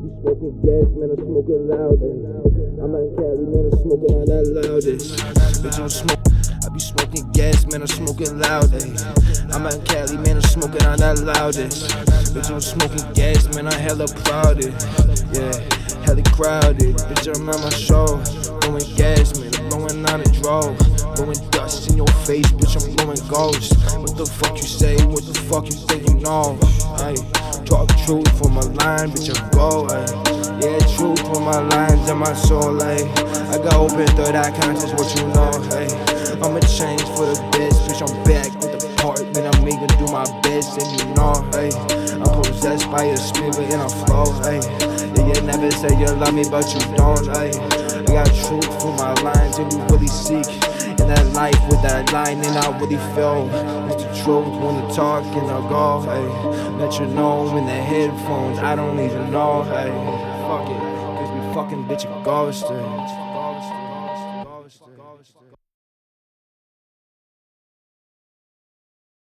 be smoking gas, man, I'm smoking loud, ayy. I'm out in Cali, man, I'm smoking on that loudest. Bitch, I'm smoking. I be smoking gas, man, I'm smoking loud, ayy. I'm out in Cali, man, I'm smoking on that loudest. Bitch, I'm smoking gas, man, I'm hella proud, yeah, hella crowded. Bitch, I'm on my show, blowing gas, man, I'm blowing on a drove. Blowing dust in your face, bitch, I'm blowing ghosts. What the fuck you say, what the fuck you think you know, ayy. Talk truth from my line, bitch, I go, ayy. Yeah, truth from my lines and my soul, ayy. I got open third eye conscious, what you know, ayy. I'ma change for the best, bitch, I'm back with the part, man, I'm making do my best, and you know, ayy. I'm possessed by your spirit and I flow, ayy. Yeah, you never say you love me, but you don't, ayy. I got truth from my lines and you really seek in that life with that line and I really feel it's the truth when you talk and I go, ayy. Let you know in the headphones, I don't even know, ayy. Fuck it, cause we fucking bitch ghosted.